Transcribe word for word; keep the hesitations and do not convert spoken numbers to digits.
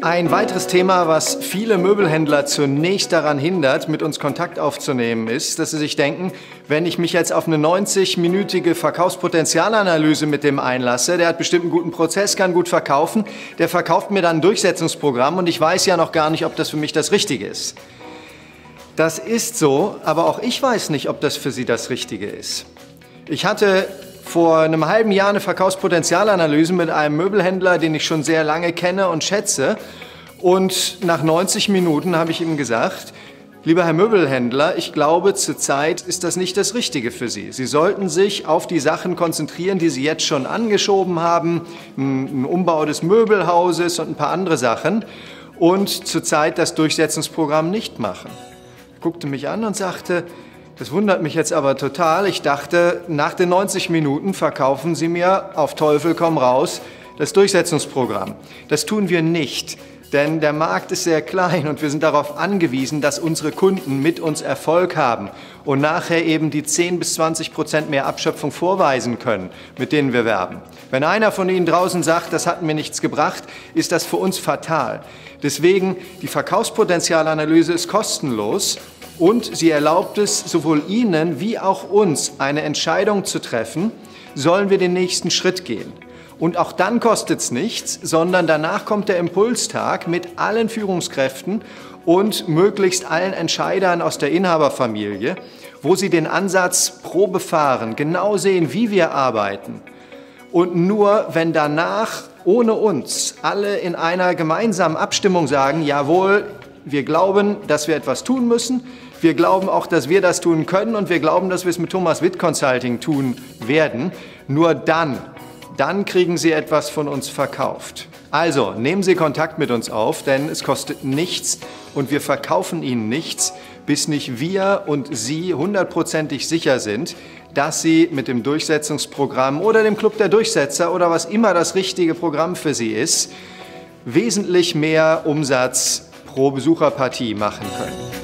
Ein weiteres Thema, was viele Möbelhändler zunächst daran hindert, mit uns Kontakt aufzunehmen, ist, dass sie sich denken, wenn ich mich jetzt auf eine neunzig-minütige Verkaufspotenzialanalyse mit dem einlasse, der hat bestimmt einen guten Prozess, kann gut verkaufen, der verkauft mir dann ein Durchsetzungsprogramm und ich weiß ja noch gar nicht, ob das für mich das Richtige ist. Das ist so, aber auch ich weiß nicht, ob das für Sie das Richtige ist. Ich hatte vor einem halben Jahr eine Verkaufspotenzialanalyse mit einem Möbelhändler, den ich schon sehr lange kenne und schätze. Und nach neunzig Minuten habe ich ihm gesagt, lieber Herr Möbelhändler, ich glaube, zurzeit ist das nicht das Richtige für Sie. Sie sollten sich auf die Sachen konzentrieren, die Sie jetzt schon angeschoben haben, ein Umbau des Möbelhauses und ein paar andere Sachen, und zurzeit das Durchsetzungsprogramm nicht machen. Er guckte mich an und sagte, das wundert mich jetzt aber total. Ich dachte, nach den neunzig Minuten verkaufen Sie mir auf Teufel komm raus das Durchsetzungsprogramm. Das tun wir nicht, denn der Markt ist sehr klein und wir sind darauf angewiesen, dass unsere Kunden mit uns Erfolg haben und nachher eben die zehn bis zwanzig Prozent mehr Abschöpfung vorweisen können, mit denen wir werben. Wenn einer von Ihnen draußen sagt, das hat mir nichts gebracht, ist das für uns fatal. Deswegen, die Verkaufspotenzialanalyse ist kostenlos. Und sie erlaubt es sowohl Ihnen wie auch uns, eine Entscheidung zu treffen, sollen wir den nächsten Schritt gehen. Und auch dann kostet es nichts, sondern danach kommt der Impulstag mit allen Führungskräften und möglichst allen Entscheidern aus der Inhaberfamilie, wo Sie den Ansatz Probe fahren, genau sehen, wie wir arbeiten. Und nur wenn danach ohne uns alle in einer gemeinsamen Abstimmung sagen, jawohl, wir glauben, dass wir etwas tun müssen. Wir glauben auch, dass wir das tun können und wir glauben, dass wir es mit Thomas Witt Consulting tun werden. Nur dann, dann kriegen Sie etwas von uns verkauft. Also nehmen Sie Kontakt mit uns auf, denn es kostet nichts und wir verkaufen Ihnen nichts, bis nicht wir und Sie hundertprozentig sicher sind, dass Sie mit dem Durchsetzungsprogramm oder dem Club der Durchsetzer oder was immer das richtige Programm für Sie ist, wesentlich mehr Umsatz pro Besucherpartie machen können.